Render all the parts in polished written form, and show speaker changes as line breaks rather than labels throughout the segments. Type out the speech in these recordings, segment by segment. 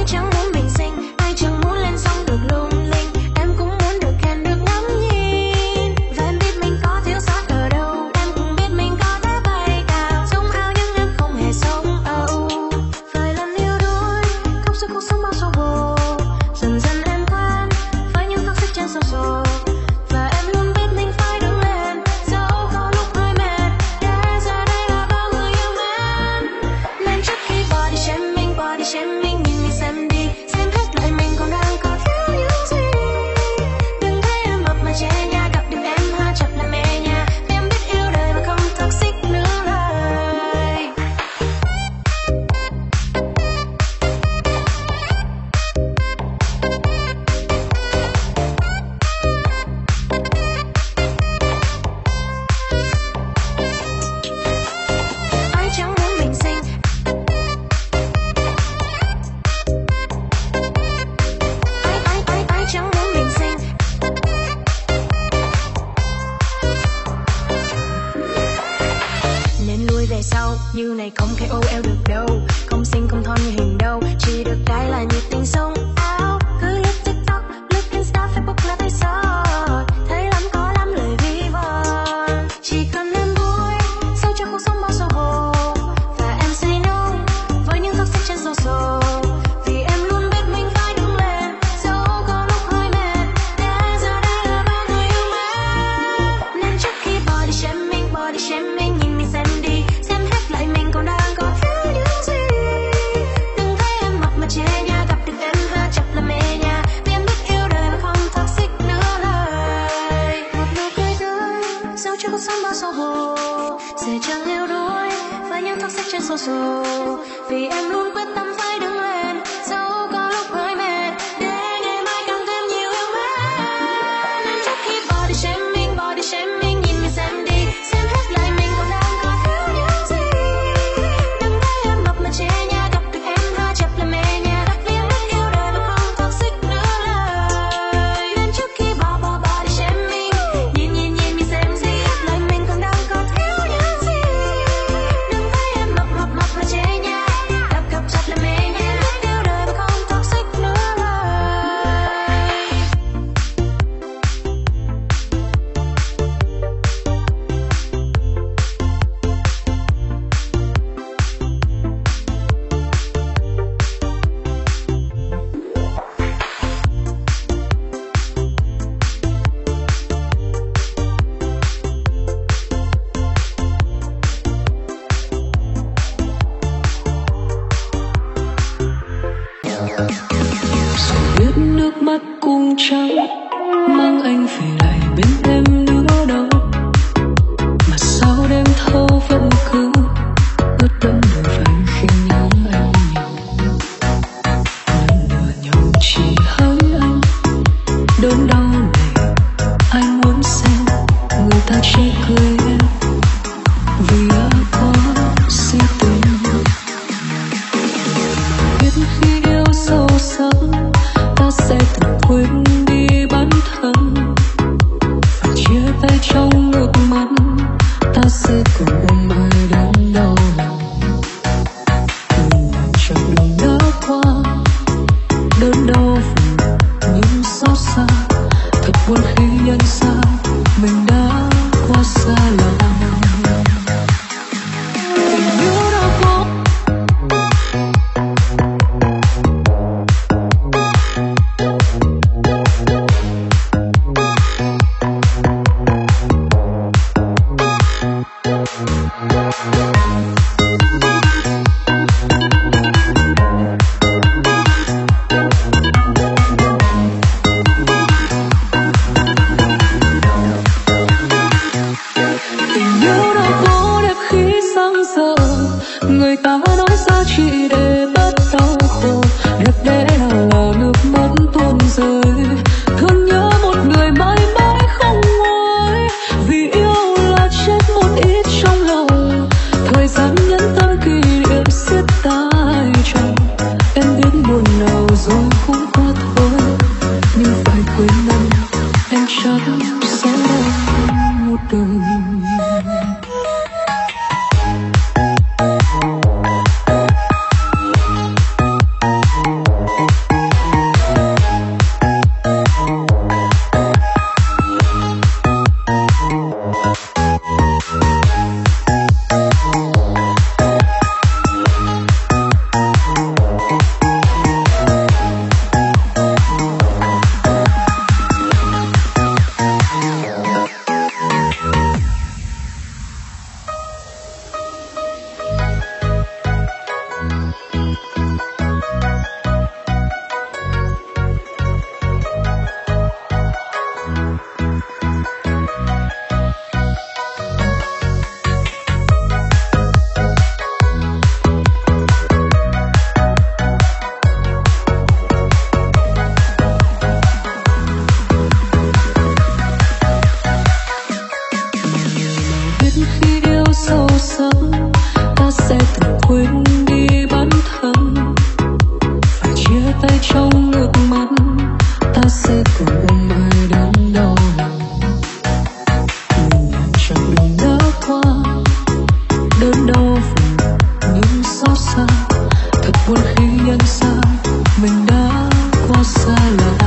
Như này không thể ô eo được đâu, không xinh không thon như hình đâu, chỉ được cái là nhiệt tình sông áo. Cứ lướt TikTok, lướt Insta, Facebook là thấy sót, thấy lắm có lắm lời ví von. Chỉ cần em vui, sao cho cuộc sống bao sầu hồ, và em say no với những tóc xích trên social. Vì em luôn biết mình phải đứng lên, dẫu có lúc hơi mệt, để giờ đây là bao người yêu mến. Nên trước khi body shaming nhìn mình xem đi. Lại mình còn đang còn thiếu những gì. Đừng thấy em mập mà chê nha, gặp được em ha chập là mê nha. Vì em biết yêu đời mà không toxic nữa lời. Một nụ cười tươi, dẫu cho cuộc sống bao sầu hồ, sẽ chẳng yếu đuối với những toxic trên social. Vì em luôn quyết tâm phải đứng lên, dẫu có lúc hơi mệt, để ngày mai càng thêm nhiều yêu mến. Nên trước khi body shaming nhìn mình xem đi, xem hết lại mình còn đang còn thiếu những gì. Chê nha, gặp được em ha chập là mê nha. Vì em biết yêu đời mà không toxic nữa lời. Nên trước khi bỏ body shaming, nhìn mình xem gì, lại mình còn đang còn thiếu những gì. Đừng thấy em mập mà chê nha, gặp chập là mê nha. Biết yêu đời mà không toxic nữa lời.
Biết nước mắt cũng trắng mang anh về lại bên em nữa đâu, mà sao đêm thâu vẫn cứ ướt đẫm đôi vai khi nhớ anh nhiều. Lần lừa nhau chỉ hỡi anh, đớn đau này anh muốn xem người ta chỉ cười em vì đã có si tình. Biết khi yêu sâu sắc ta sẽ từng quên đi bản thân, và chia tay trong nước mắt ta sẽ cùng ôm ai đến đâu. Từng ngày chặng đường đã qua, đớn đau buồn nhưng xót xa, thật buồn khi nhận ra mình đã quá xa lắm. Tình yêu đã qua trong nước mắt, ta sẽ còn ôm ai đến đâu. Mình nhìn chặng đường đã qua, đớn đau phần nhưng xót xa. Thật buồn khi nhận ra mình đã quá xa lạ.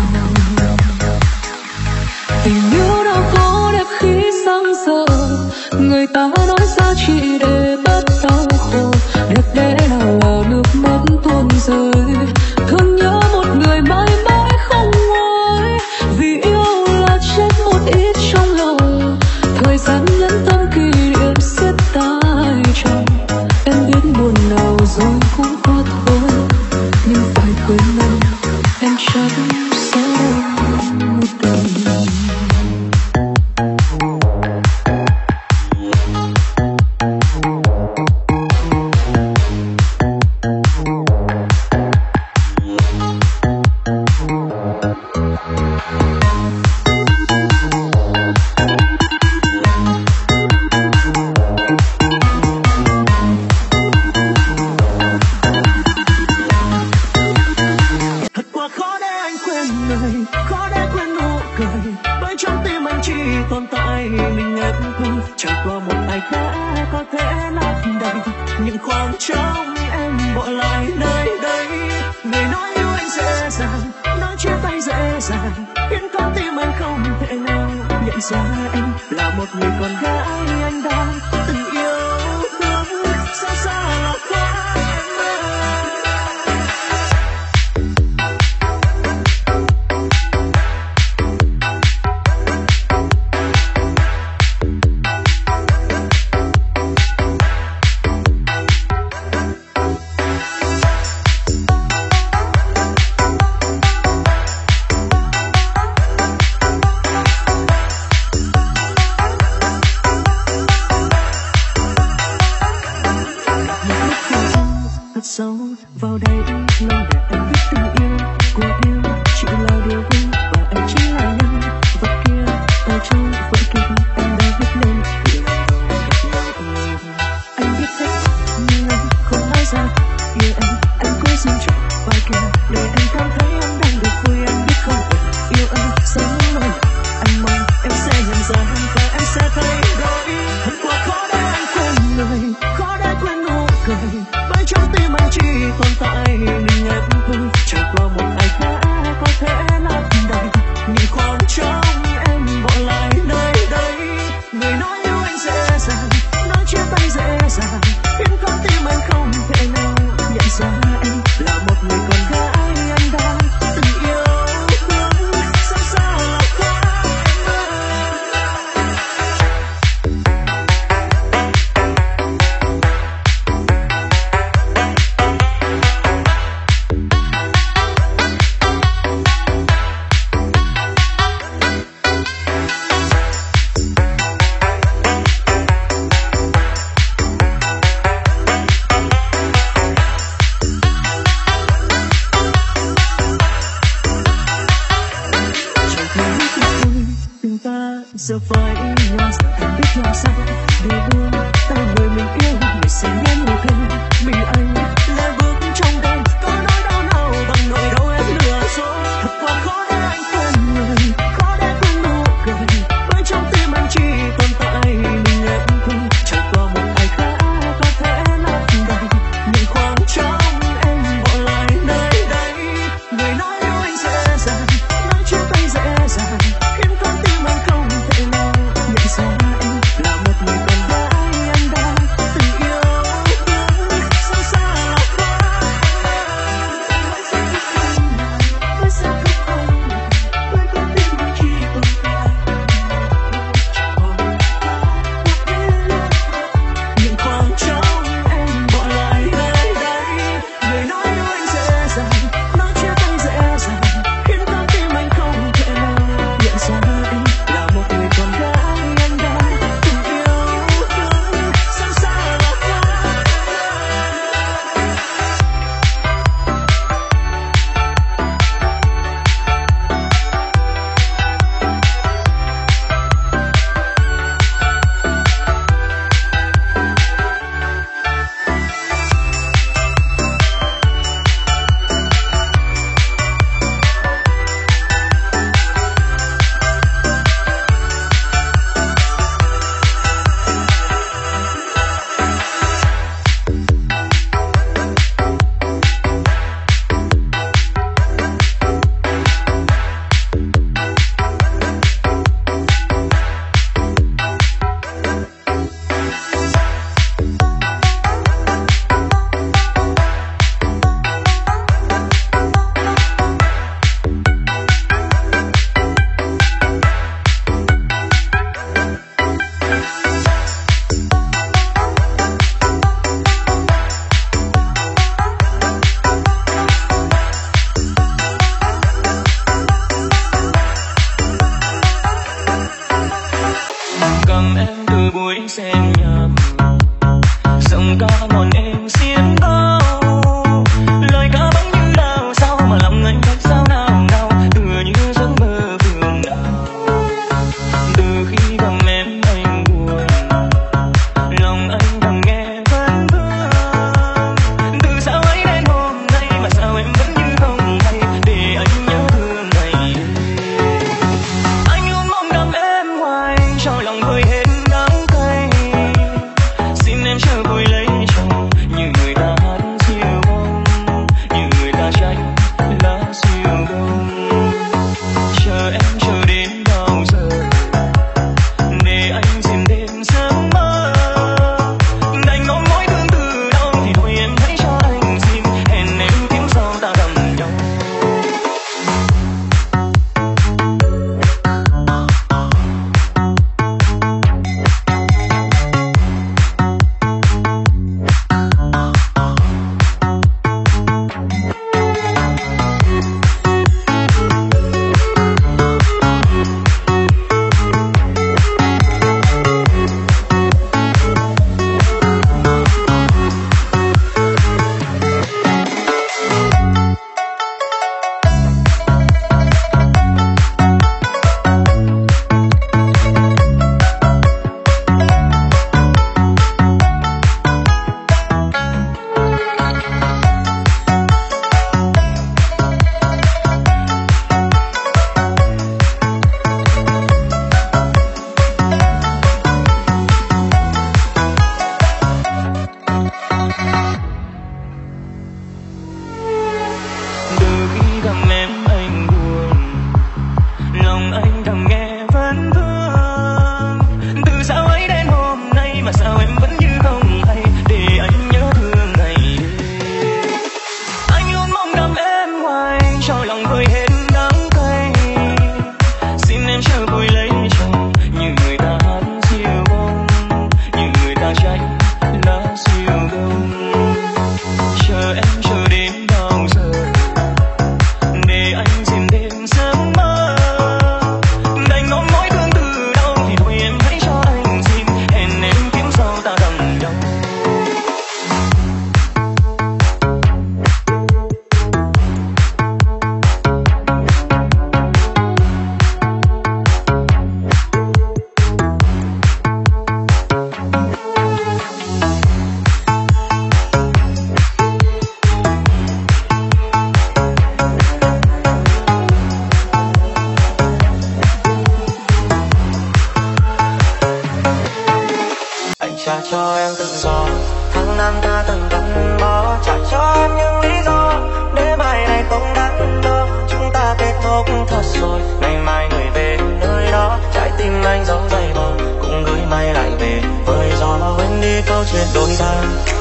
Tình yêu đâu có đẹp khi sáng giờ, người ta nói ra chỉ để bớt đau khổ. Đẹp đẽ nào là nước mắt tuôn rơi, thương nhớ một người mãi mãi không nguôi. Vì yêu là chết một ít trong lòng, thời gian nhẫn tâm kỷ niệm xiết tay trong. Em biết buồn nào rồi cũng qua thôi, nhưng phải quên em chắc sẽ một đời.
giờ phải nhau giờ anh biết làm sao để buông tay người mình yêu người sẽ nhớ người thương mình anh lê bước trong đêm có nỗi đau nào bằng nỗi đau em lừa dối thật quá khó để anh quên người khó để quên nụ cười bởi trong tim anh chỉ tồn tại mình em thôi chẳng có một ai khác có thể lấp đầy những khoảng trống em bỏ lại nơi đây người nói yêu anh dễ dàng nói chia tay dễ dàng khiến con tim anh không thể nào nhận ra em là một người con gái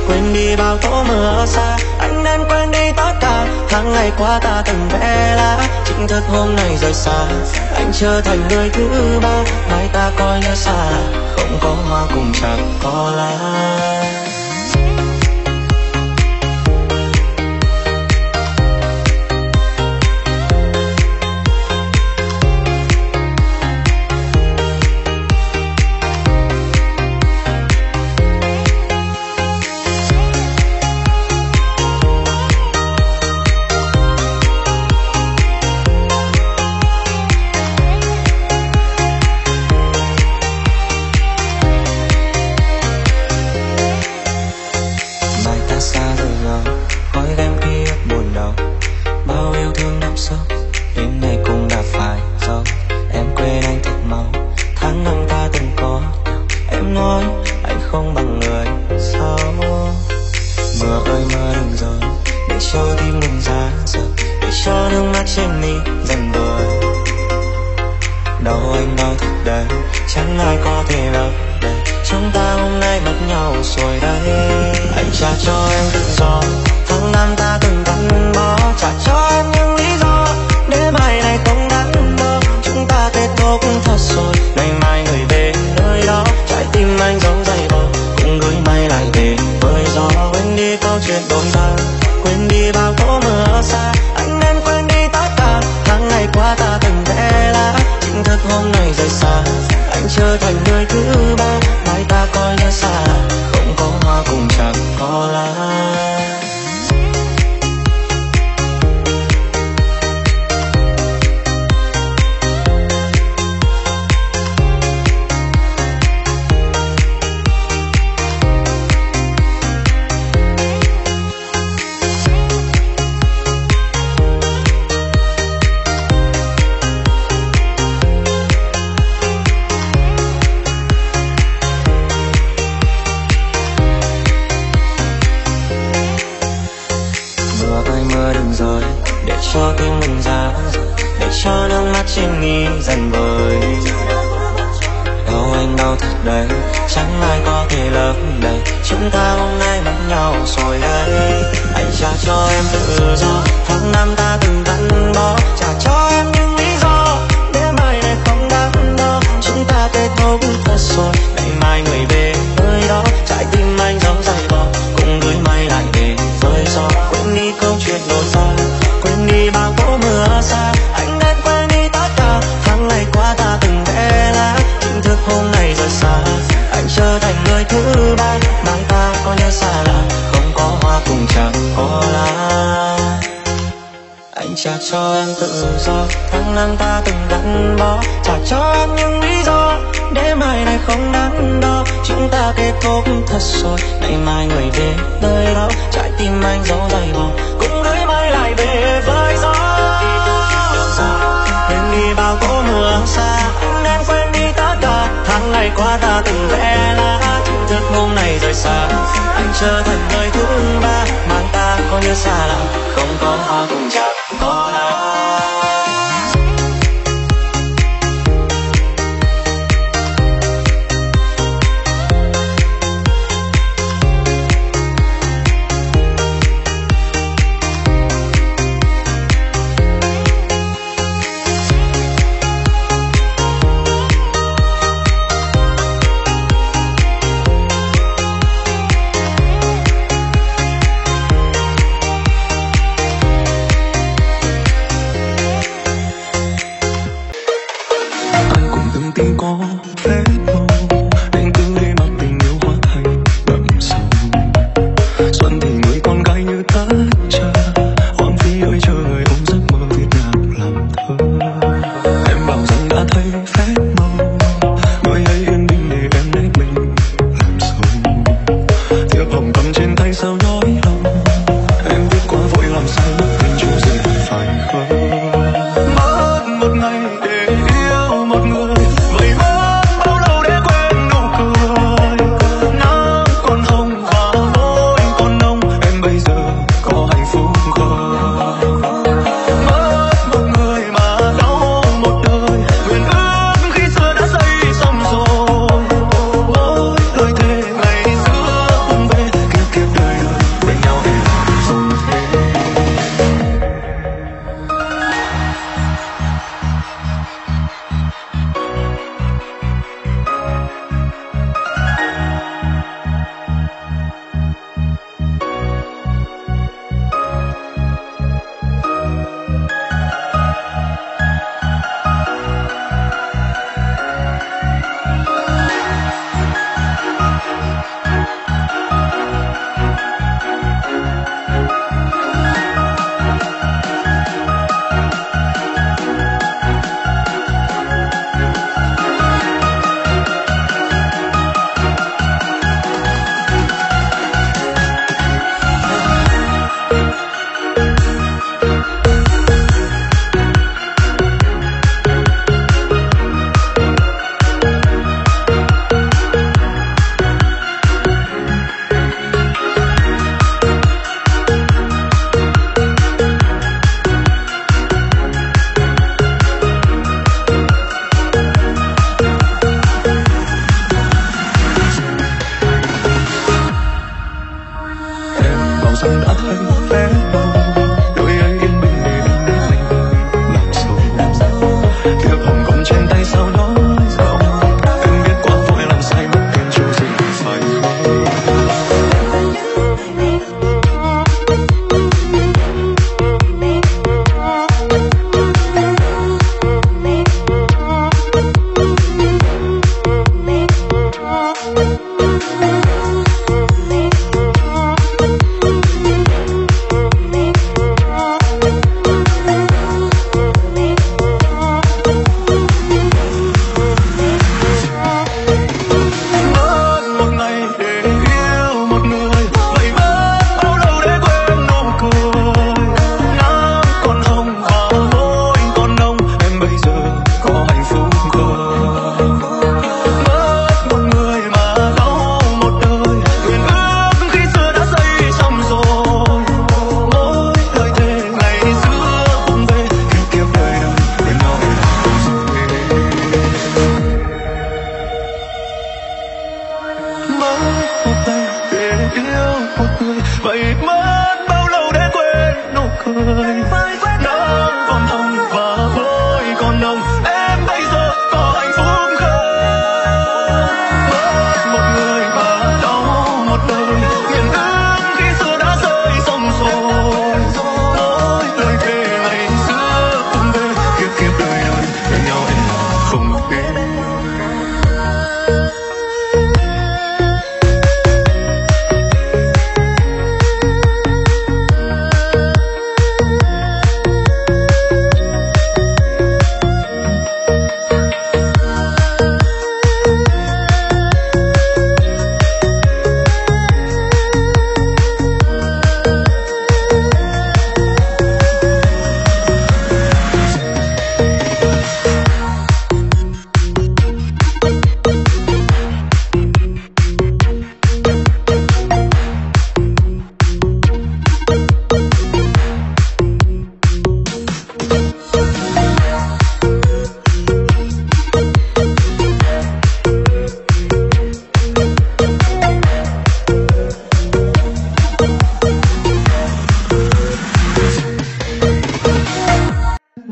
quên đi bao tố mưa xa. Anh nên quên đi tất cả tháng ngày qua ta từng vẽ lá. Chính thức hôm nay rời xa, anh trở thành người thứ ba. Mai ta coi như xa lạ, không có hoa cùng chẳng có lá.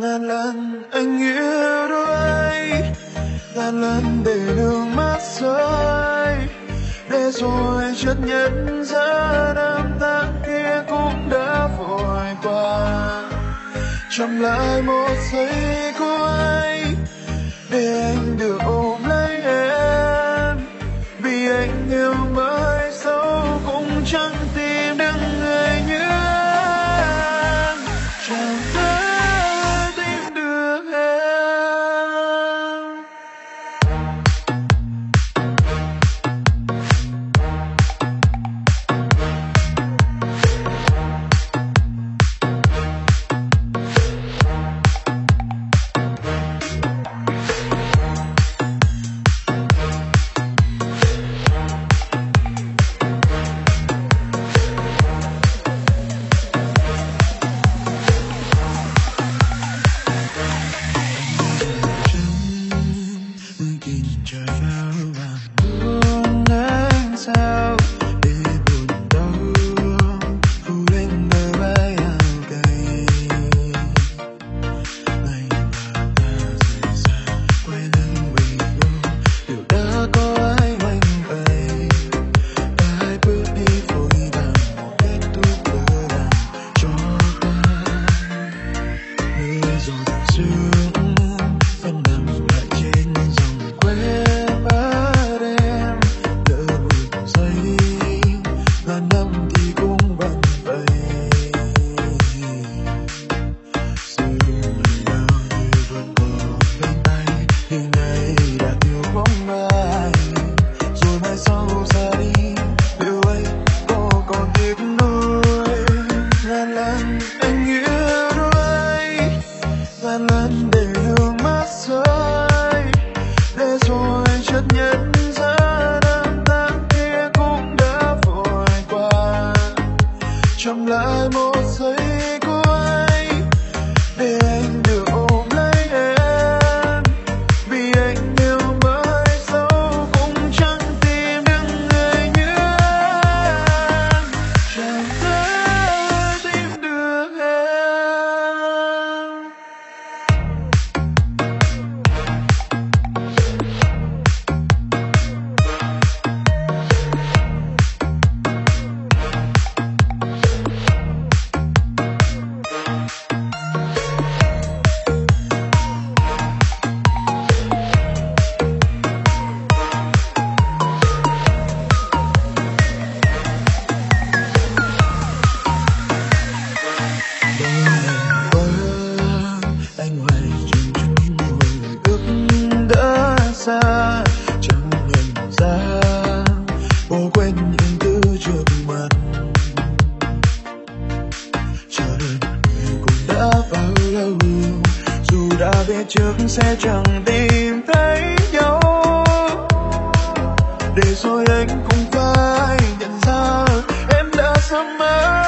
ngàn lần anh yêu đôi, ngàn lần để nước mắt rơi, để rồi chợt nhận ra năm tháng kia cũng đã vội qua. Chậm lại một giây cuối để anh được ôm lấy em, vì anh yêu mãi sâu cũng chẳng tìm được người như em, chẳng thể tìm được em. Chậm lại một giây cuối để anh được ôm lấy em, vì anh yêu mãi sâu cũng chẳng tìm được người như em, chẳng thể tìm được em. Chẳng nhận ra bỏ quên những thứ trước mặt, chờ đợi người cũng đã bao lâu, dù đã biết trước sẽ chẳng tìm thấy nhau, để rồi anh cũng phải nhận ra em đã sớm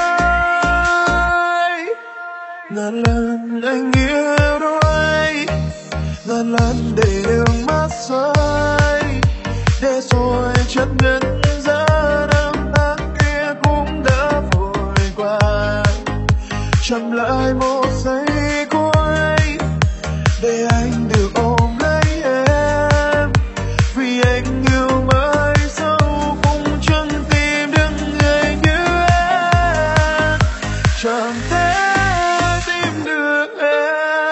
mãi. Ngàn lần anh yêu đôi, ngàn lần để nước mắt rơi, để rồi chợt nhận ra năm tháng kia cũng đã vội qua. Chậm lại một giây cuối để anh được ôm lấy em, vì anh yêu mãi sâu cũng chẳng tìm được người như em, chẳng thể tìm được em.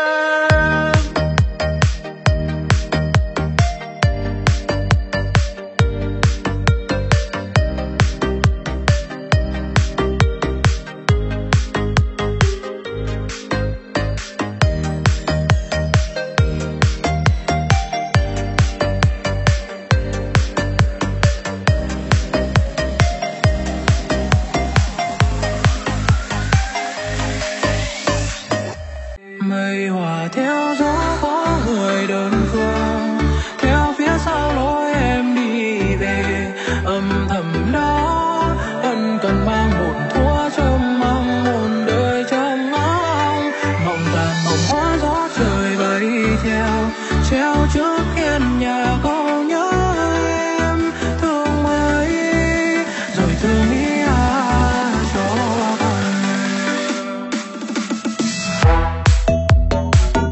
Mây hòa theo gió có người đơn phương, theo phía sau lối em đi về, âm thầm đó ân cần mang một thuở trông mong một đời trông ngóng. Mộng tàn mộng hóa gió trời bay theo, treo trước hiên nhà câu nhớ em thương mấy, rồi thương ý cho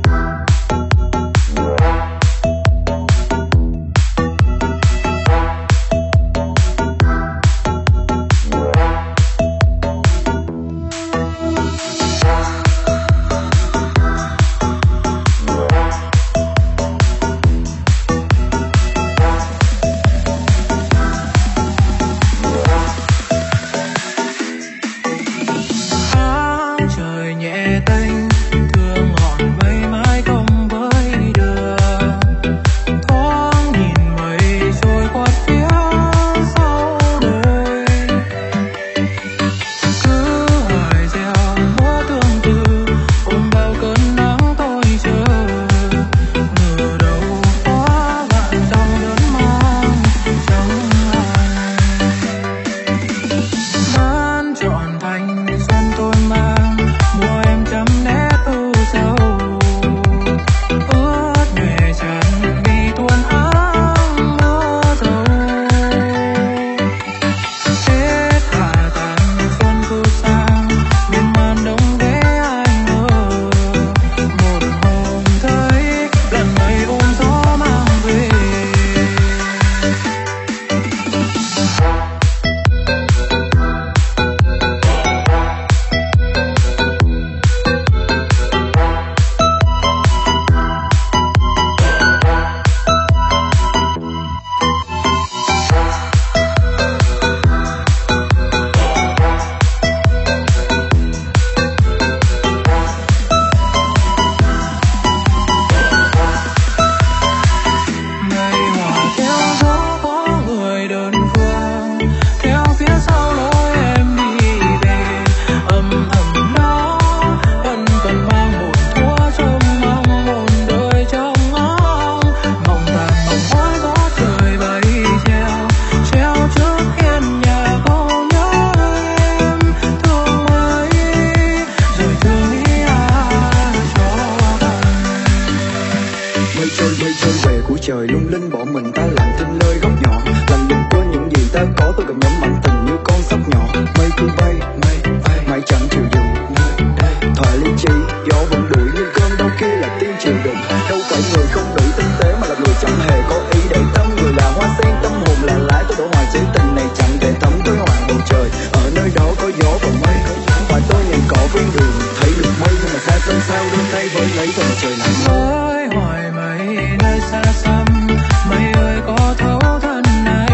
trời lung linh bỏ mình ta lại trên nơi góc nhỏ, lạnh lùng quên những gì ta có. Tôi cảm nhận mạnh tình như con sóc nhỏ, mây cứ bay mãi chẳng chịu dừng. Thoại lý trí gió vẫn đuổi nhưng cơn đau kia là tiếng chịu đựng. Đâu phải người không đủ tinh tế mà là người chẳng hề có ý để tâm. Người là hoa sen tâm hồn là lái, tôi đổ hoài chữ tình này chẳng thể thấm tới hoàng bầu trời. Ở nơi đó có gió và mây, và tôi nhìn cỏ ven đường thấy được mây, nhưng mà xa xăm sao đôi tay vẫn lấy vào mặt trời lạnh.
với hoài mây nơi xa xăm, mây ơi có thấu thân này,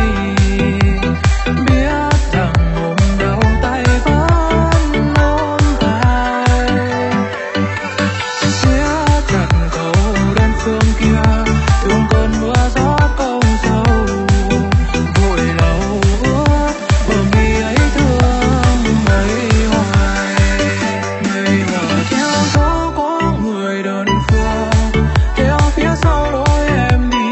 biết rằng ôm đầu tay vẫn ôm tay. Phía trần cầu đến phương kia, thương cơn mưa gió câu sâu, vội lâu ước bờ mi ấy thương mây hoài. Mây hoài theo gió có người đơn phương, theo phía sau đôi em đi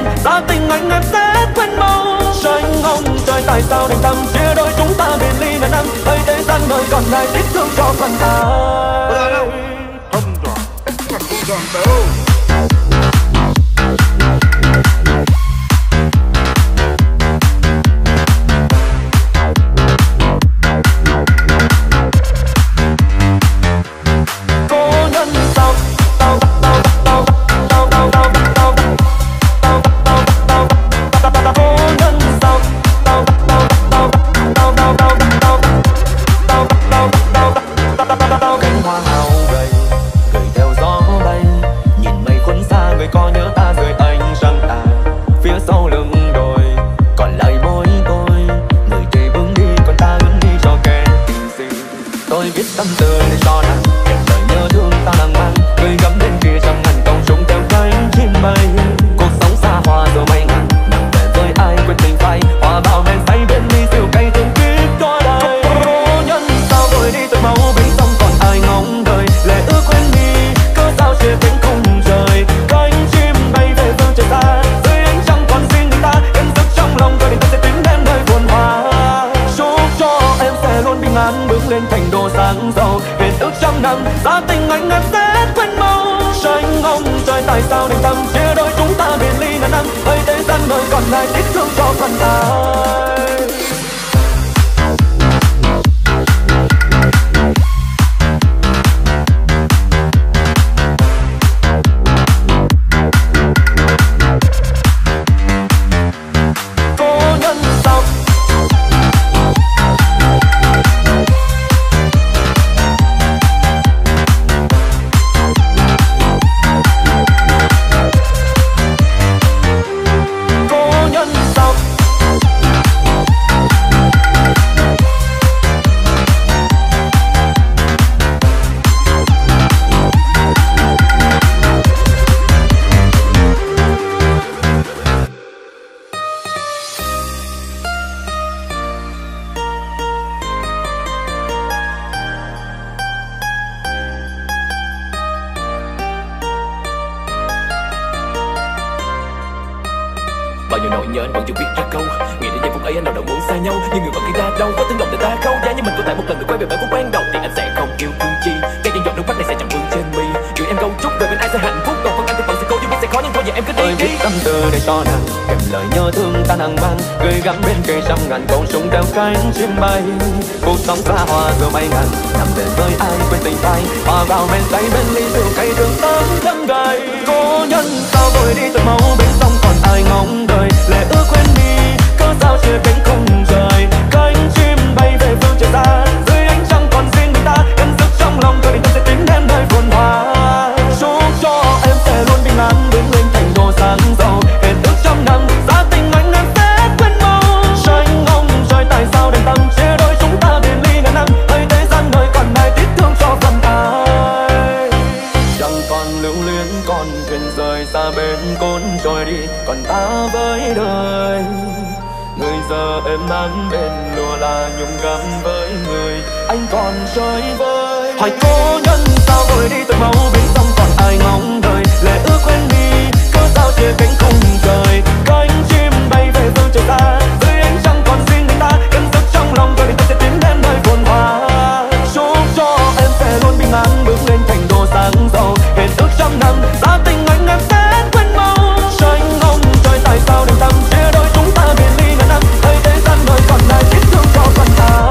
Giá tình anh em sẽ quên mau. Trời ngông trời tại sao đành tâm chia đôi chúng ta biệt ly ngàn năm. Hãy thế gian nơi còn lại tiếc thương cho phần ta.
tâm tư để cho nàng kèm lời nhớ thương ta đang mang gửi gắm đến kia trong ngàn câu trùng theo cánh chim bay. Cuộc sống xa hoa rồi mây ngàn nặng về với ai quên tình phai hòa bao men say bên ly rượu cay thương kiếp đôi đời. Cố nhân sao vội đi từ máu bến sông còn ai ngóng đời lệ ước quên đi cớ sao chia cánh khung trời cánh chim bay về phương trời xa dưới ánh trăng còn riêng người ta em giấc trong lòng tôi định ta sẽ tính đến nơi buồn hoa. Chúc cho em sẽ luôn bình an bước lên thành đô sáng giàu hẹn ước trăm năm giá tình anh em sẽ quên mau. Tranh ông trời tại sao định tâm chia đôi chúng ta biệt ly ngàn năm hãy thế gian nơi còn lại tiếc thương cho phần ta.
Bao nhiêu nỗi nhớ anh vẫn chưa viết ra câu. Nghĩ đến giây phút ấy anh nào đâu muốn xa nhau, nhưng người vẫn nghĩ ra đâu có tiếng lòng để ta khâu giá. Nhưng mình có thể một lần được quay về bản phút ban đầu thì anh sẽ không yêu thương chi. Cái giọt nước mắt này sẽ chẳng vương trên mi. Gửi em câu chúc về bên ai sẽ hạnh phúc, còn phần anh thì vẫn sẽ cố, nhưng biết sẽ khó, nhưng thôi giờ em cứ đi đi.
Tâm tư để cho nàng kèm lời nhớ thương ta nàng mang gửi gắm bên cây trăm ngàn câu súng theo cánh chim bay. Cuộc sống xa hoa giờ bay ngàn nằm về với ai quên tình phai hòa vào men say bên ly rượu cay thương tâm đắng cay. Cố nhân sao vội đi từ máu bên sông còn ai ngóng đời lệ ước quên đi cớ sao chia cánh khung trời cánh chim bay về phương trời xa dưới ánh trăng còn riêng người ta em giấc trong lòng tôi định tâm sẽ tính đến nơi phồn hoa. Chúc cho em sẽ luôn bình an đứng lên thành đô sáng giàu hẹn ước trăm năm giá tình anh em sẽ quên mau. Tranh ông trời tại sao đành tâm chia đôi chúng ta biệt ly ngàn năm hãy thế gian nơi còn ai tiếc thương cho phần ai. Chẳng còn lưu luyến còn thuyền rời xa bên cốn trôi đi còn ta với đời. Người giờ em mang bên lùa là nhung gắm với người anh còn chơi với. Hỏi cố nhân sao vội đi từ máu bên sông còn ai ngóng đời lệ ước quên đi cớ sao chia cánh khung trời cánh chim bay về phương trời xa dưới ánh trăng còn riêng người ta em giấc trong lòng tôi định ta sẽ tiến đến nơi phồn hoa. Chúc cho em sẽ luôn bình an bước lên thành đô sáng giàu hẹn ước trăm năm giá tình anh em sẽ quên mau. Tranh ông trời tại sao đành tâm chia đôi chúng ta biệt ly ngàn năm hãy thế gian nơi còn lại tiếc thương cho phần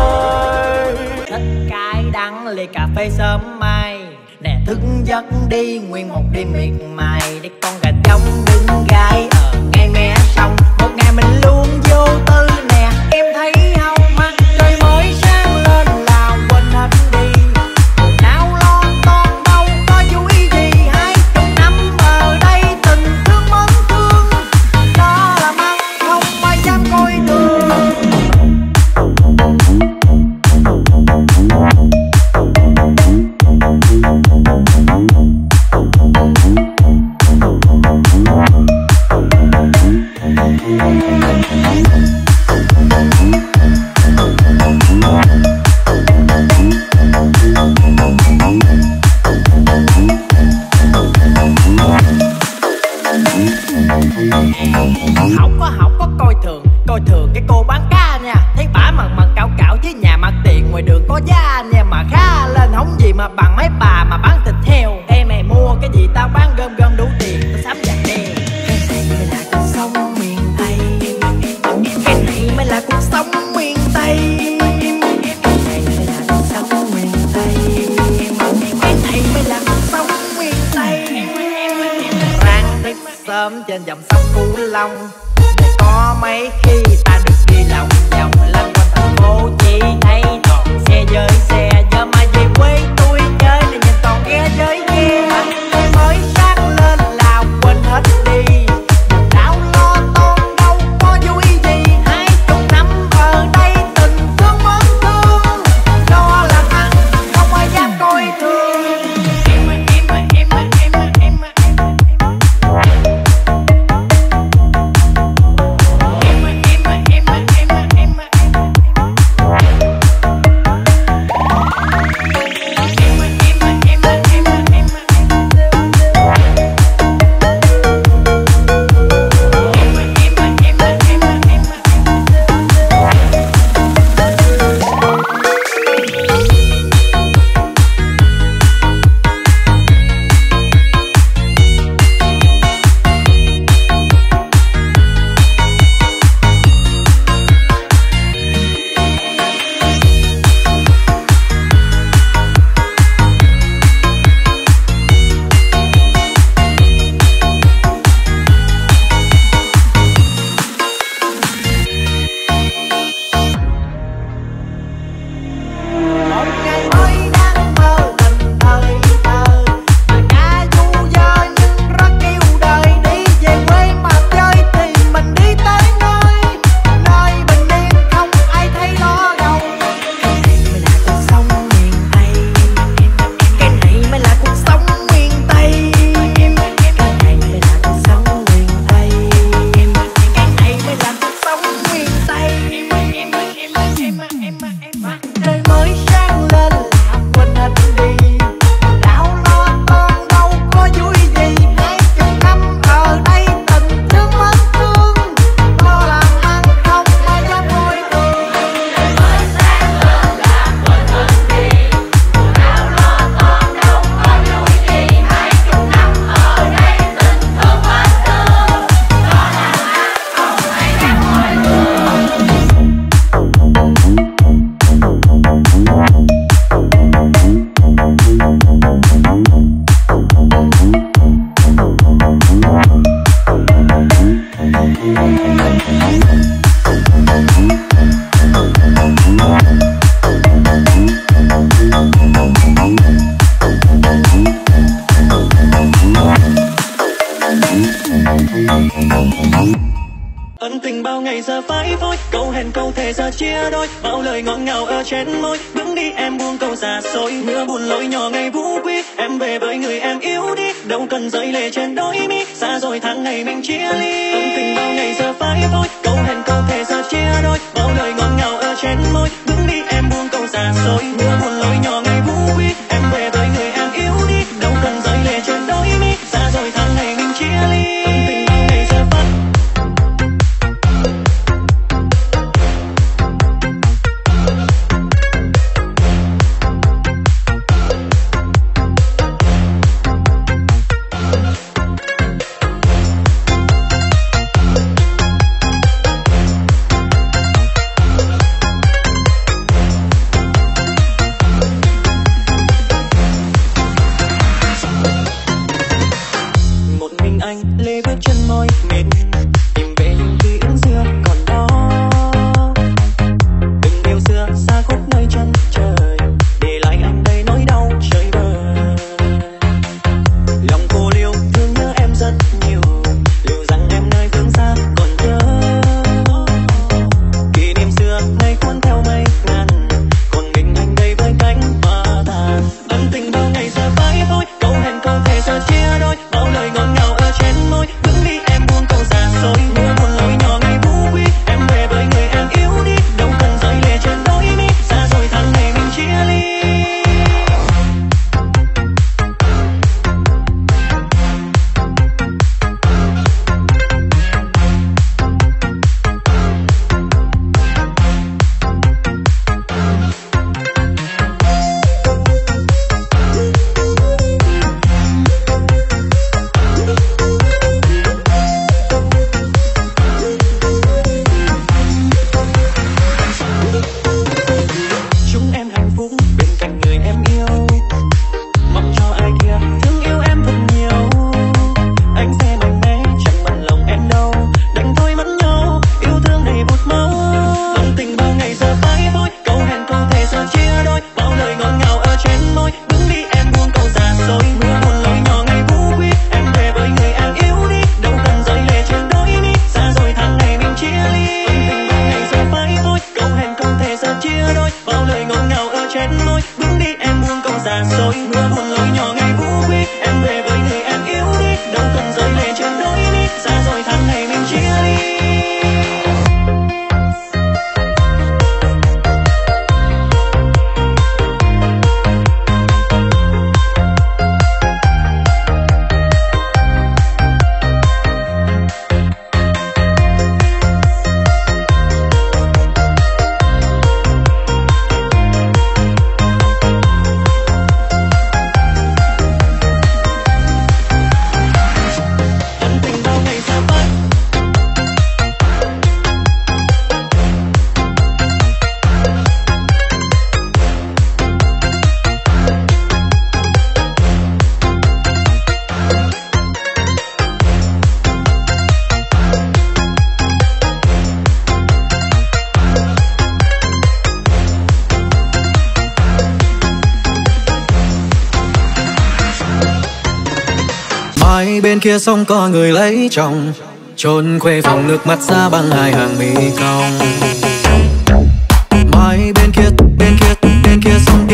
ai.
Thích cái đắng ly cà phê sớm mai nè thức giấc đi nguyên một đêm miệt mài để con gà trống đứng gái ở ngay mé sông một ngày mình luôn vô tư nè em thấy không mắt trời mới sáng lên là quên hết đi nào lo toan đâu có chú ý gì 20 năm ở đây tình thương mến thương đó là mắt không ai dám coi thường. Không có coi thường cái cô bán cá nha. Thấy bả mần cạo cạo với nhà mặt tiền ngoài đường có giá nha. Mà khá lên hổng gì mà bằng mấy bà mà bán thịt heo. Ê mày mua cái gì tao bán gom đủ tiền tao sắm vàng đen. Cái này mới là cuộc sống miền Tây. Cái này mới là cuộc sống miền Tây. Cái này mới là cuộc sống miền Tây. Cái này mới là cuộc sống miền Tây. Ráng thức sớm trên dòng sông Cửu Long. Có mấy khi ta được đi lòng vòng lên quanh thành phố chỉ thấy toàn xe với xe. Giờ mà về quê tôi chơi thì nhìn toàn ghe với ghe. Tôi mới sáng lên là quên hết đi. Đau lo toan đâu có vui gì. 20 năm ở đây tình thương vẫn thương. Lo làm ăn không ai dám coi thường.
Ân tình bao ngày giờ phai phôi, câu hẹn câu thề giờ chia đôi, bao lời ngọt ngào ở trên môi. Bước đi em buông câu xa xôi, mưa buồn lối nhỏ ngày vũ quy. Em về với người em yêu đi, đâu cần rơi lệ trên đôi mi. Xa rồi tháng ngày mình chia ly. Ân tình bao ngày giờ phai phôi, câu hẹn câu thề giờ chia đôi, bao lời ngọt ngào ở trên môi. Bước đi em buông câu xa xôi, mưa buồn lối nhỏ ngày vũ quy. Em về với người em yêu đi, đâu cần rơi lệ trên đôi mi. Xa rồi tháng ngày mình chia ly. Ân tình bao ngày giờ phai.
Mai bên kia sông có người lấy chồng, chôn khuê phòng nước mắt ra bằng hai hàng mi cong. Mai bên kia sông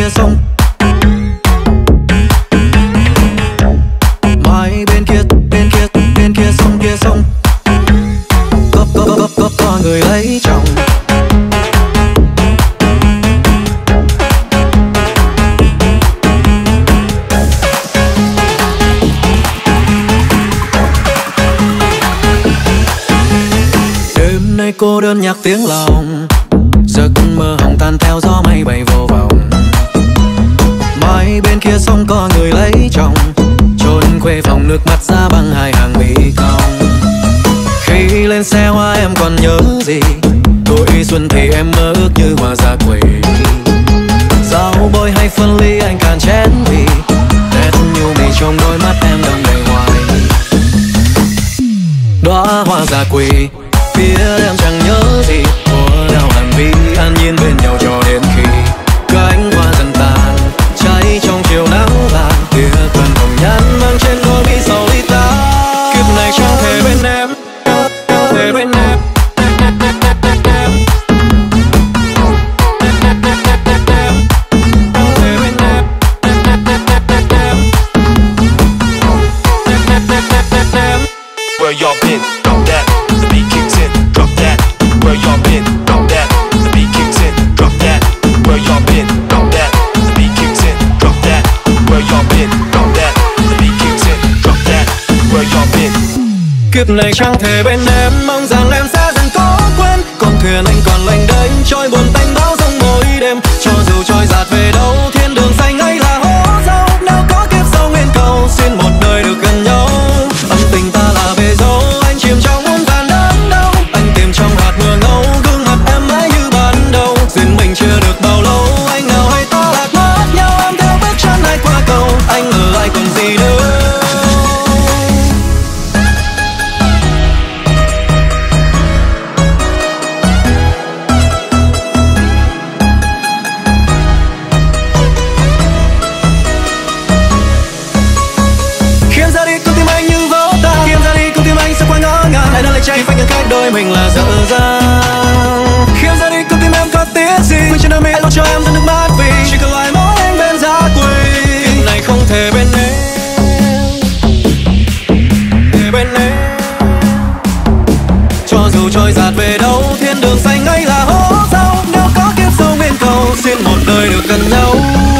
Mai bên kia sông có người lấy chồng. Đêm nay cô đơn nhạc tiếng lòng, giấc mơ hồng tan theo gió mây bay vô vòng. Mai bên kia sông có người lấy chồng, chôn khuê phòng nước mắt ra bằng hai hàng mi cong. Khi lên xe hoa em còn nhớ gì, tuổi xuân thì em mơ ước như hoa gia quỳ. Dao bôi hay phân ly anh cạn chén vì nét nhu mì trong đôi mắt em đông đầy hoài. Đóa hoa gia quỳ biết em chẳng nhớ gì, hoa đào làm vi an nhiên bên nhau cho đến khi cánh hoa dần tàn, cháy trong chiều nắng vàng. Tia cần hồng nhan mang trên đôi mi sầu ly ta. Kiếp này chẳng thể bên em, thể bên em.
Where y'all been? Drop that, the beat kicks in. Drop that. Where y'all been? Drop that, the beat kicks in. Drop that. Where y'all been? Drop that, the beat kicks in. Drop that. Where y'all been? Drop that, the beat kicks in. Drop that. Where y'all been?
Kiếp này chẳng thể bên em, mong rằng em sẽ dần cố quên. Con thuyền anh còn lênh đênh, trôi buồn tanh bão giông mỗi đêm. Cho dù trôi dạt về đâu, thiên đường xanh ấy là hố dâu. Nếu có kiếp sau nguyên cầu, xin một đời được gần nhau. Ân tình ta là bề dâu, anh chìm trong muôn vàn đớn đau. Anh tìm trong hạt mưa ngâu, gương mặt em mãi như ban đầu. Duyên mình chưa được bao lâu, anh nào hay ta lạc mất nhau. Em theo bước chân ai qua cầu, anh ở lại còn gì nữa. Cháy phanh những cách đôi mình là dở dang. Khi em ra đi con tim em có tiếc gì, quên trên đôi mi lo cho em ra nước mắt vì chỉ còn lại mỗi anh bên giá quỳ. Kiếp này không thể bên em, thể bên em. Cho dù trôi dạt về đâu, thiên đường xanh ấy là hố sâu. Nếu có kiếp sau bên cầu, xin một đời được gần nhau.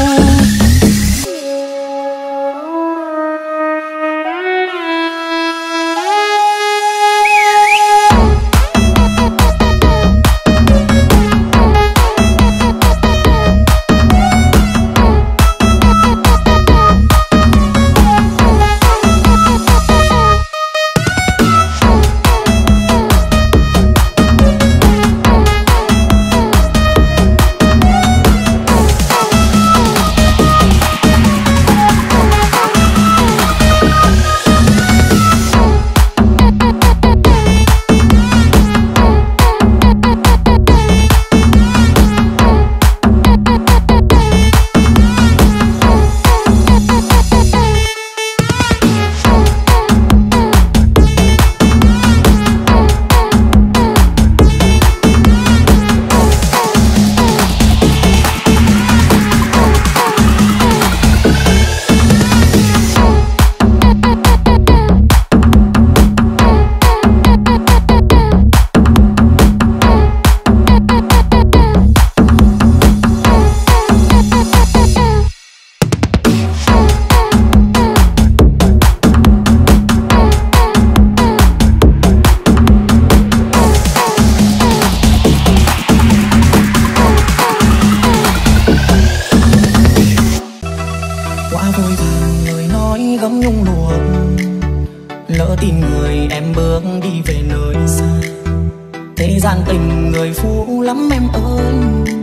gian tình người phụ lắm em ơi.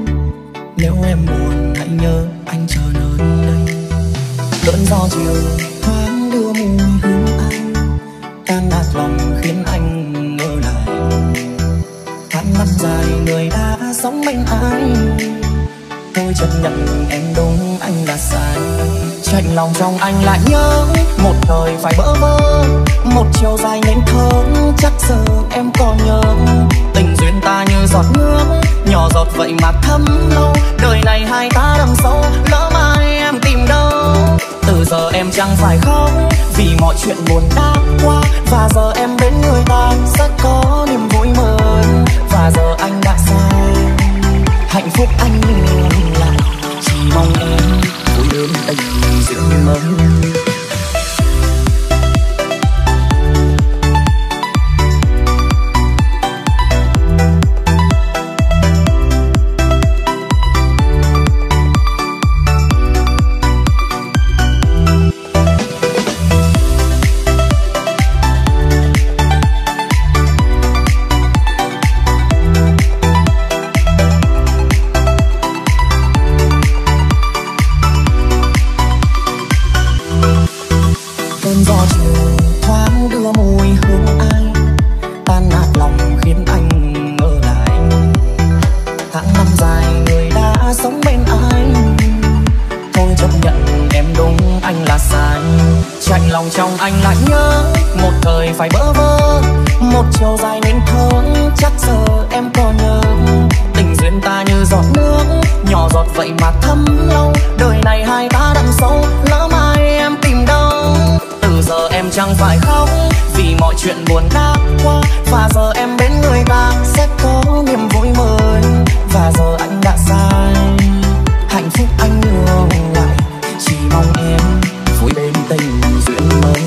Nếu em buồn hãy nhớ anh chờ nơi đây. Cơn gió chiều thoáng đưa mùi hương anh, tan nát lòng khiến anh ngỡ lại. Tháng năm dài người đã sống bên anh, tôi chấp nhận em đúng anh là sai. chạnh lòng trong anh lại nhớ một thời phải bỡ vơ, một chiều dài nên thơ. Chắc giờ em còn nhớ tình duyên ta như giọt nước, nhỏ giọt vậy mà thấm lâu. Đời này hai ta đằng sâu, lỡ mai em tìm đâu. Từ giờ em chẳng phải khóc vì mọi chuyện buồn đã qua, và giờ em bên người ta sẽ có niềm vui mới. Và giờ anh đã sai, hạnh phúc anh nhường lại, chỉ mong em vui đến tình duyên mới. Trong anh lại nhớ một thời phải bỡ vơ, một chiều dài nên thơ. Chắc giờ em còn nhớ tình duyên ta như giọt nước, nhỏ giọt vậy mà thấm lâu. Đời này hai ta đằng sâu, lỡ mai em tìm đâu. Từ giờ em chẳng phải khóc vì mọi chuyện buồn đã qua, và giờ em bên người ta sẽ có niềm vui mới. Và giờ anh đã sai, hạnh phúc anh nhường lại, chỉ mong em vui bên tình duyên mới.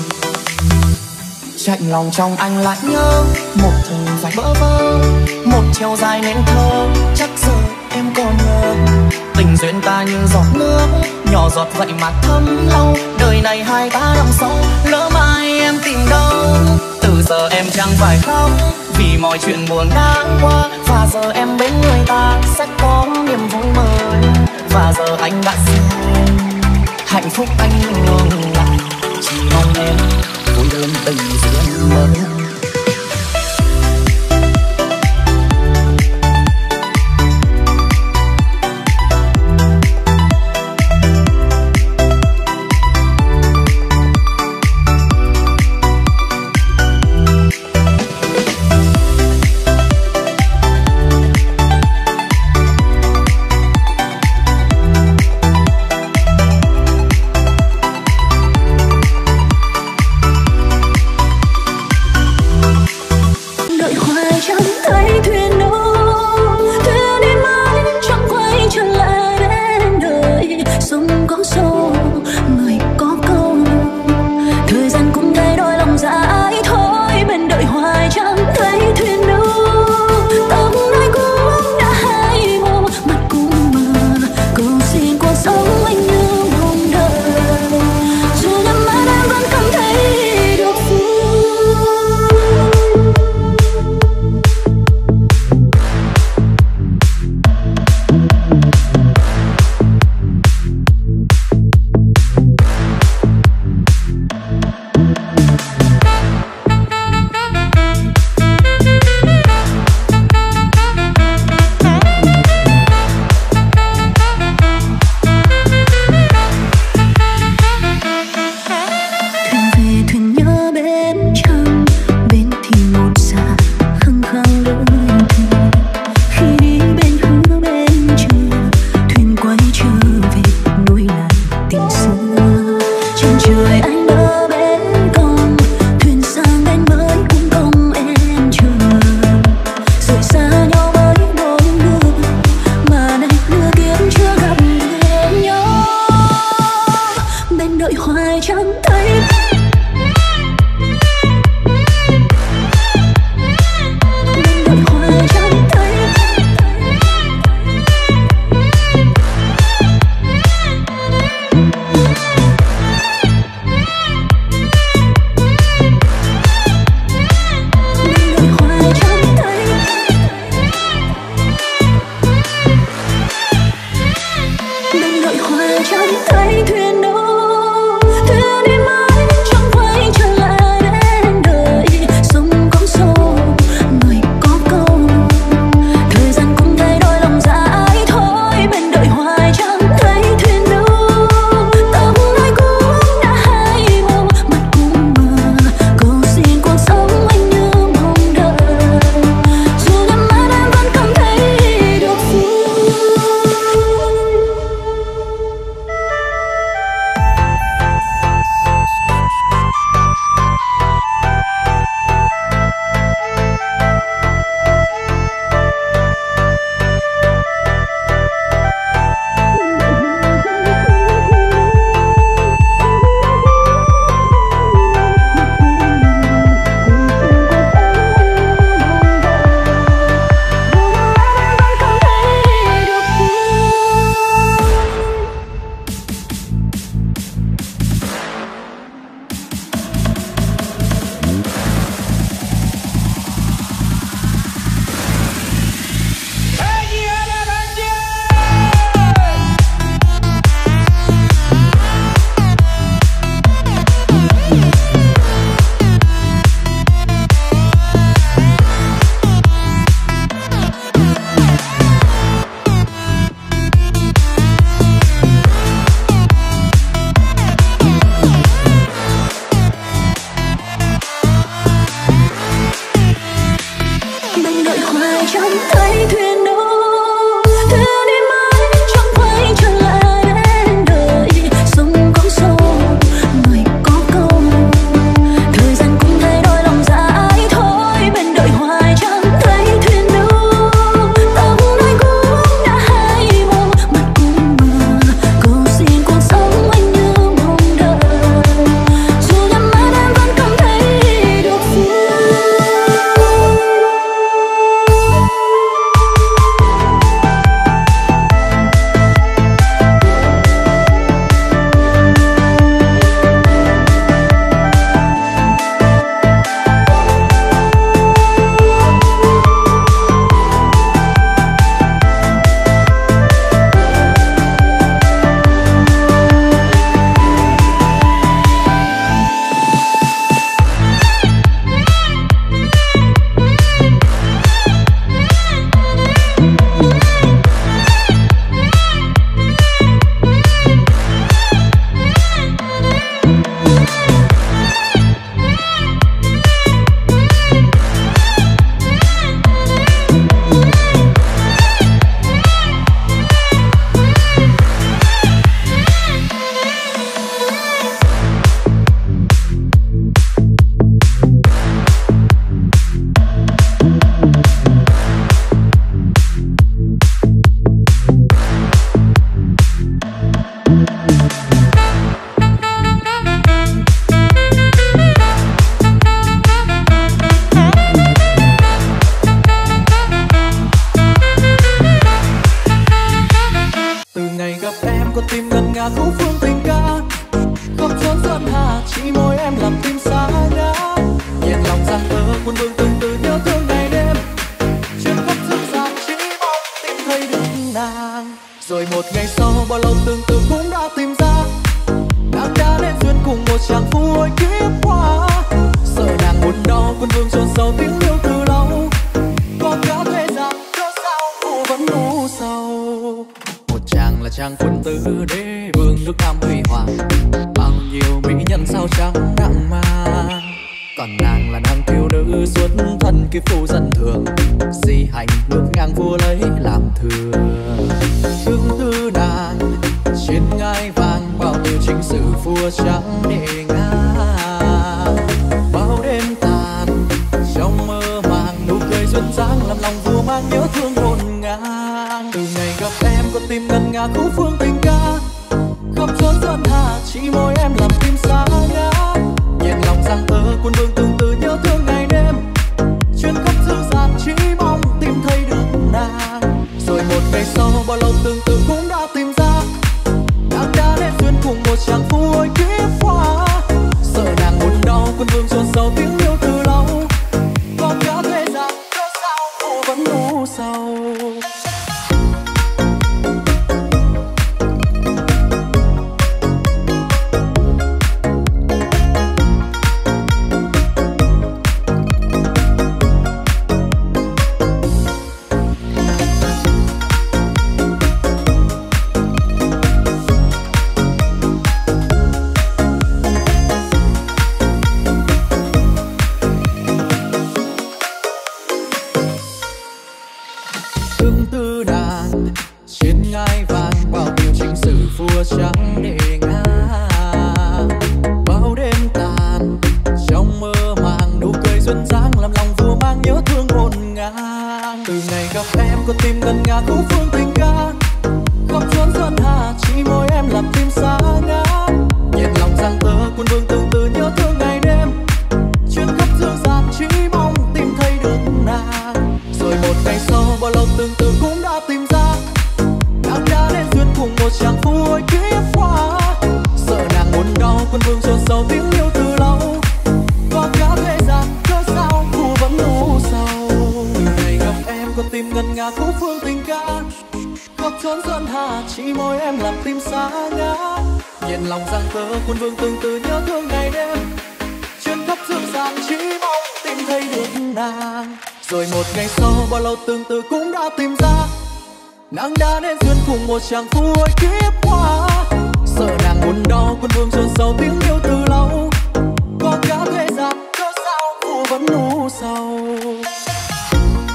Chạnh lòng trong anh lại nhớ một thời phải bỡ vơ, một chiều dài nên thơ. Chắc giờ em còn nhớ tình duyên ta như giọt nước, nhỏ giọt vậy mà thấm lâu. Đời này hai ta đằng sâu, lỡ mai em tìm đâu. Từ giờ em chẳng phải khóc vì mọi chuyện buồn đã qua, và giờ em bên người ta sẽ có niềm vui mới. Và giờ anh đã sai, hạnh phúc anh nhường lại, chỉ mong em vui đến tình duyên mới.
bên đợi hoài chẳng thấy thuyền đâu. Thuyền đi mãi chẳng quay trở lại bên đời. Sông có sâu, người có câu. Thời gian cũng thay đổi lòng dại thôi. Bên đợi hoài chẳng thấy thuyền đâu. Tâm nói cũng đã hay mong, mặt cũng mờ. Cầu xin cuộc sống anh như mong đợi. Dù nhắm mắt em vẫn cảm thấy được vui.
Từ ngày gặp em con tim ngân nga khúc phương tình ca, không trốn giận hà chỉ môi em làm tim xa ngã. Nhiệt lòng giang tơ cuốn vương từng từ nhớ thương ngày đêm, chuyến khắp dương gian chỉ mong tìm thấy được nàng. Rồi một ngày sau bao lâu tương tự cũng đã tìm ra, nàng đã nên duyên cùng một chàng phu hồi kiếp qua. Sợ nàng buồn đau cuốn vương chôn sâu tiếng yêu từ lâu, có cả thế gian cớ sao cô vẫn u sầu. Một chàng là chàng quân tử đế vương nước Nam huy hoàng, bao nhiêu mỹ nhân sao trắng nặng mang. Còn nàng là nàng thiếu nữ xuất thân kiếp phu dân thường, di hành ngược ngang vua lấy làm thường. Thương tư nàng trên ngai vàng, bao nhiêu chính sử vua trắng để ngang. Bao đêm tàn trong mơ màng, nụ cười duyên dáng làm lòng vua mang nhớ thương hồn ngang. Từ ngày gặp em con tim ngân nga khúc phương tình ca, không trốn giận hà chỉ môi em làm tim xa ngã. Nhiệt lòng giang tơ cuốn vương từng từ nhớ thương ngày đêm, chuyến khắp dương gian chỉ mong tìm thấy được nàng. Rồi một ngày sau bao lâu tương tự cũng đã tìm ra, nàng đã nên duyên cùng một chàng phu hồi kiếp qua. Sợ nàng buồn đau cuốn vương chôn sâu tiếng yêu từ lâu, có cả thế gian cớ sao cô vẫn u sầu. Tương tư nàng trên ngai vàng, bao nhiêu chính sử vua trắng để ngang. Bao đêm tàn trong mơ màng, nụ cười duyên dáng làm lòng vua mang nhớ thương hồn ngang. Từ ngày gặp em con tim ngân nga khúc phương tình ca, không trốn giận hà chỉ môi em làm tim xa ngã. Nhiệt lòng giang tơ cuốn vương từng từ nhớ thương ngày đêm, chuyến khắp dương gian chỉ mong tìm thấy được nàng. Rồi một ngày sau bao lâu tương tự cũng đã tìm ra, nàng đã nên duyên cùng một chàng phu hồi kiếp qua. Sợ nàng buồn đau cuốn vương chôn sâu tiếng yêu từ lâu, có cả thế gian cớ sao cô vẫn u sầu. Từ ngày gặp em con tim ngân nga khúc phương tình ca, không trốn giận hà chỉ môi em làm tim xa ngã. Nhiệt lòng giang tơ cuốn vương từng từ nhớ thương ngày đêm, chuyến khắp dương gian chỉ mong tìm thấy được nàng. Rồi một ngày sau bao lâu tương tự cũng đã tìm ra, nàng đã nên duyên cùng một chàng phu hồi kiếp qua. Sợ nàng buồn đau cuốn vương chôn sâu tiếng yêu từ lâu, có cả thế gian cớ sao cô vẫn u sầu.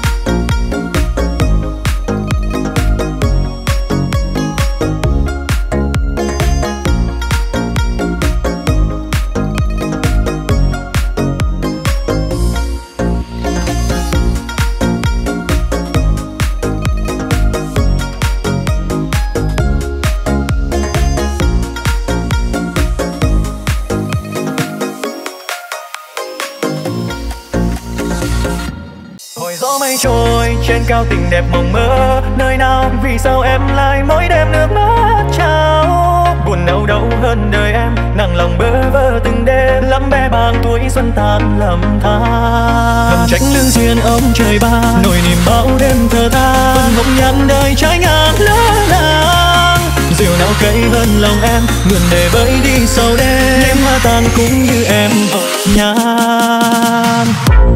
gió mây trôi trên cao tình đẹp mộng mơ, nơi nào vì sao em lại mỗi đêm nước mắt trao. Buồn đau đâu hơn đời em, nặng lòng bơ vơ từng đêm, lắm bé bàng tuổi xuân tàn lầm than. Thầm trách lương duyên ông trời ban, nỗi niềm bao đêm thơ than. Phần hồng nhắn đời trái ngang lỡ làng, diều nào cay hơn lòng em, mượn để bơi đi sâu đêm. Đêm hoa tàn cũng như em nhàn.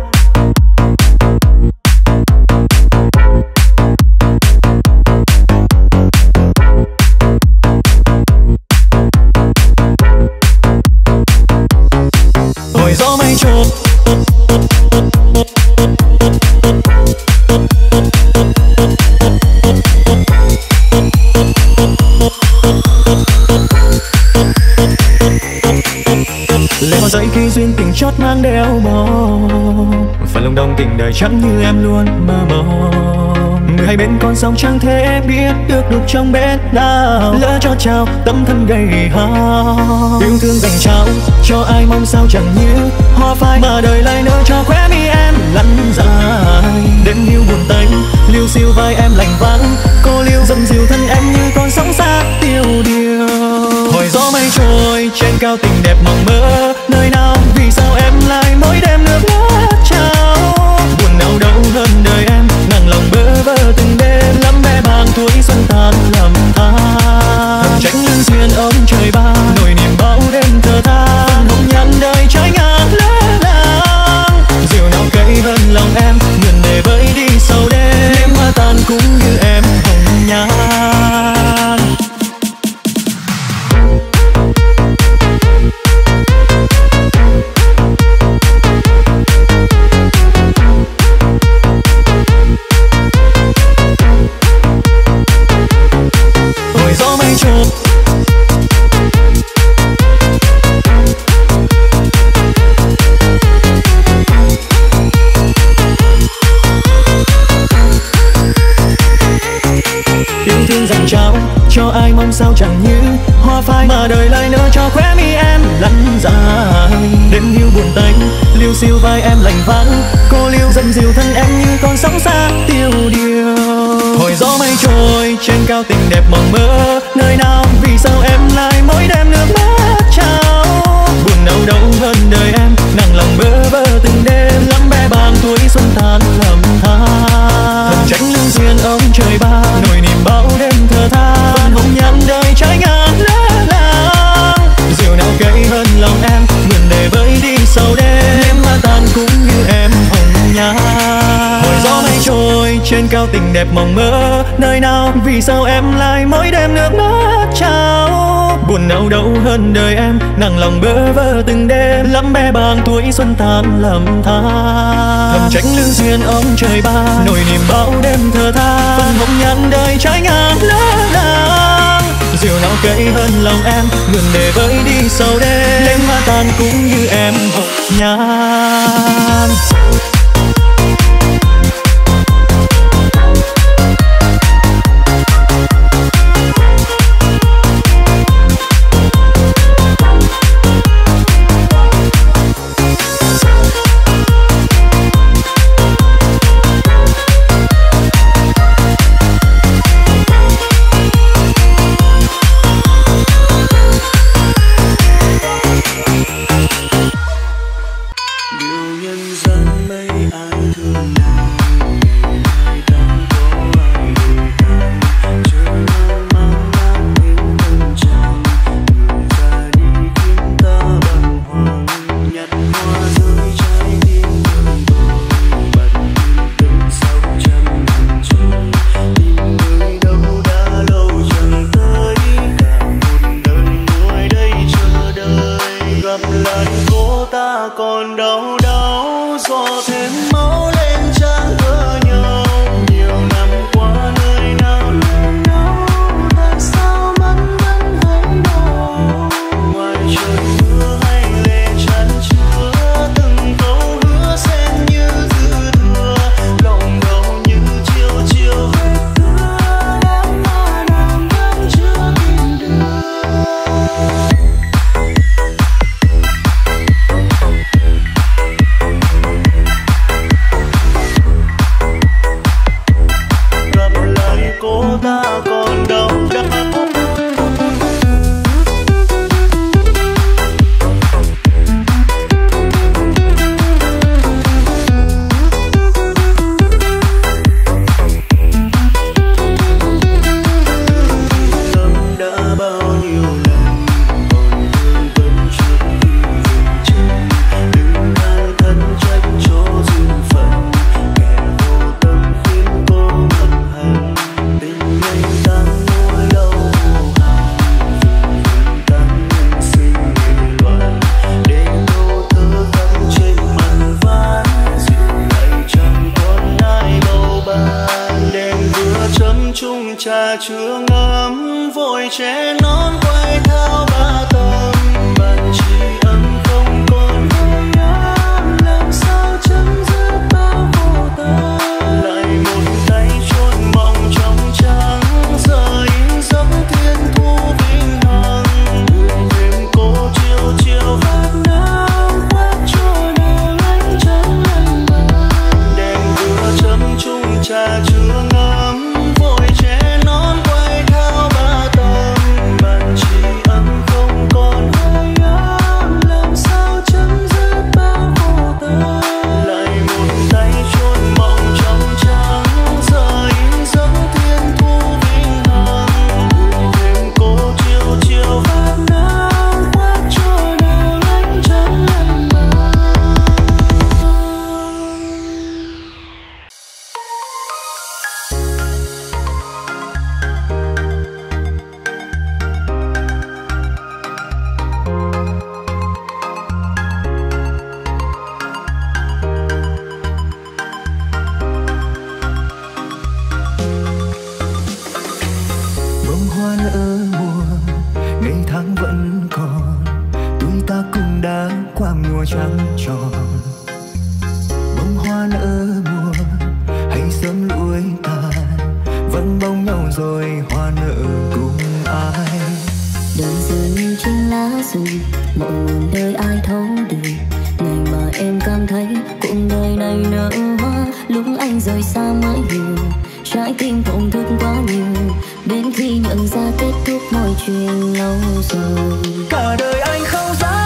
Hồi gió mây trôi lệ hoa dậy khi duyên tình chót mang đeo mong, phần lòng đông tình đời chẳng như em luôn mơ mộng. Người hai bên con sông chẳng thể biết được lúc trong bên nào, lỡ cho trao tấm thân gầy hao. Yêu thương dành trao cho ai mong sao chẳng như hoa phai, mà đời lại nở cho khóe mi em lăn dài. Đêm hiu buồn tênh liêu xiêu vai em lành vắng, cô liêu dầm dìu thân em như con sóng xa tiêu điều. Hồi gió mây trôi trên cao tình đẹp mộng mơ, nơi nào vì sao em lại mỗi đêm nước mắt trao. Buồn đau đâu hơn đời em, nặng lòng bơ vơ từng đêm, lắm bé bàng tuổi xuân tàn lầm than. Thầm trách lương duyên ông trời ban, nỗi niềm bao đêm thơ than. Hồng nhắn đời trái ngang lỡ làng, diều nào cay hơn lòng em, mượn để bơi đi sâu đêm. Đêm hoa tàn cũng như em hồng nhan. Yêu thương dành trao cho ai mong sao chẳng như hoa phai, mà đời lại nở cho khóe mi em lăn dài. Đêm hiu buồn tênh liêu xiêu vai em lành vắng, cô liêu dầm dìu thân em như con sóng xa tiêu điều. Hồi gió mây trôi trên cao tình đẹp mộng mơ, nơi nào vì sao em lại mỗi đêm nước mắt trao. Buồn đau đâu hơn đời em, nặng lòng bơ vơ từng đêm, lắm bé bàng tuổi xuân tàn lầm than. Thầm trách lương duyên ông trời ban, nỗi niềm bao đêm thơ than. Phần hồng nhắn đời trái ngang lỡ làng, diều nào cay hơn lòng em, mượn để bơi đi sâu đêm. Đêm hoa tàn cũng như em hồng nhan. Hồi gió mây trôi trên cao tình đẹp mộng mơ, nơi nào vì sao em lại mỗi đêm nước mắt trao. Buồn đau đâu hơn đời em, nặng lòng bơ vơ từng đêm, lắm bé bàng tuổi xuân tàn lầm than. Thầm trách lương duyên ông trời ban, nỗi niềm bao đêm thơ than. Phần hồng nhắn đời trái ngang lỡ làng, diều nào cay hơn lòng em, mượn để bơi đi sâu đêm. Đêm hoa tàn cũng như em hồng nhan.
điều nhân gian mây
trà chưa ngấm vội che nón quay thao ba tầm bàn chỉ ấm không còn hơi ấm làm sao chấm dứt bao khổ tâm lại một tay chôn mộng trong trắng giờ in dấu thiên thu vĩnh hằng đường đêm cô chiều chiều phát nắng khoác trôi nở ánh trắng lạnh bờ đèn vừa chấm chung trà chưa ngấm vội che nón quay thao ba tầm bàn chỉ ấm không còn hơi ấm làm sao chấm dứt bao khổ tâm lại một tay chôn mộng trong trắng giờ in dấu thiên thu vĩnh hằng đường đêm cô chiều chiều phát nắng khoác trôi nở ánh trắng lạnh bờ. Bông hoa nở mùa ngày tháng vẫn còn tuổi ta cũng đã qua mùa trăng tròn bông hoa nở mùa hay sớm lụi tàn vẫn bông nhau rồi hoa nở cùng ai
đời dường như trên lá rừng mọi nguồn đời ai thấu được ngày mà em cảm thấy cuộc đời này nở hoa lúc anh rời xa mới hiểu trái tim tổn thương quá nhiều đến khi nhận ra kết thúc mọi chuyện lâu rồi
cả đời anh không dám